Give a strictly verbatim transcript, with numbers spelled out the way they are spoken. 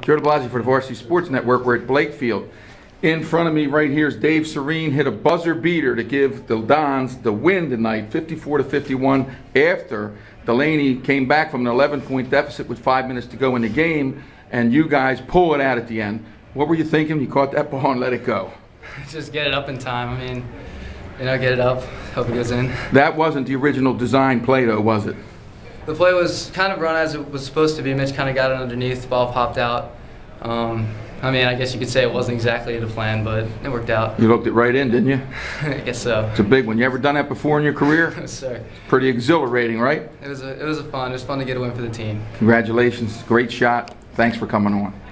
Joe DeBlasi for the Varsity Sports Network. We're at Blakefield. In front of me right here is Dave Surine, hit a buzzer beater to give the Dons the win tonight, fifty-four to fifty-one, after Delaney came back from an eleven point deficit with five minutes to go in the game, and you guys pull it out at the end. What were you thinking? You caught that ball and let it go. Just get it up in time. I mean, you know, get it up, hope it goes in. That wasn't the original design play, though, was it? The play was kind of run as it was supposed to be. Mitch kind of got it underneath, the ball popped out. Um, I mean, I guess you could say it wasn't exactly the plan, but it worked out. You looked it right in, didn't you? I guess so. It's a big one. You ever done that before in your career? Yes, sir. Pretty exhilarating, right? It was a, it was a fun. It was fun to get a win for the team. Congratulations. Great shot. Thanks for coming on.